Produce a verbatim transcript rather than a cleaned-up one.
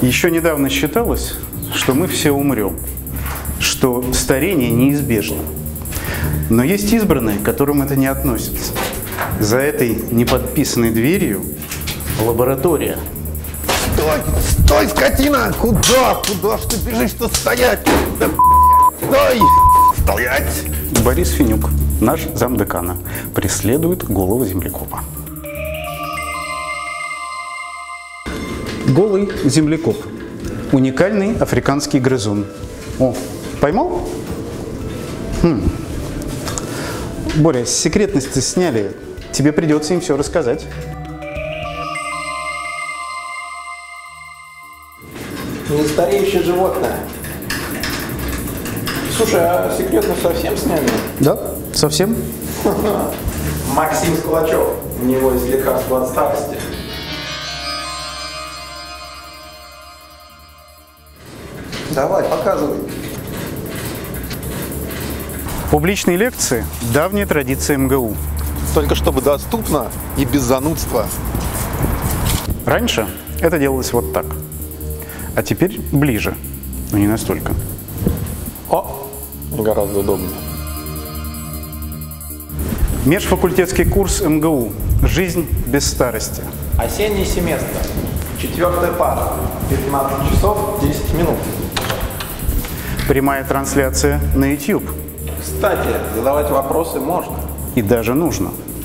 Еще недавно считалось, что мы все умрем, что старение неизбежно. Но есть избранные, к которым это не относится. За этой неподписанной дверью лаборатория. Стой! Стой, скотина! Куда? Куда ж ты бежишь-то стоять? Да, стой! Стоять! Борис Фенюк, наш замдекана, преследует голову землекопа. Голый землекоп. Уникальный африканский грызун. О, поймал? Хм. Боря, секретность сняли. Тебе придется им все рассказать. Нестареющее животное. Слушай, а секретность совсем сняли? Да, совсем. Максим Скулачев. У него есть лекарство от старости. Давай, показывай. Публичные лекции – давняя традиция эм гэ у. Только чтобы доступно и без занудства. Раньше это делалось вот так. А теперь ближе, но не настолько. О, гораздо удобнее. Межфакультетский курс эм гэ у «Жизнь без старости». Осенний семестр. Четвертая пара. пятнадцать часов десять минут. Прямая трансляция на ютуб. Кстати, задавать вопросы можно. И даже нужно.